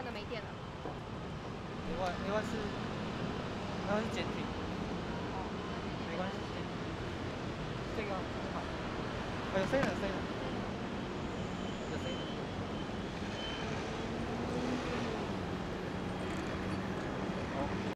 的没电了。 另外是简体。没关系，这个好。有声了。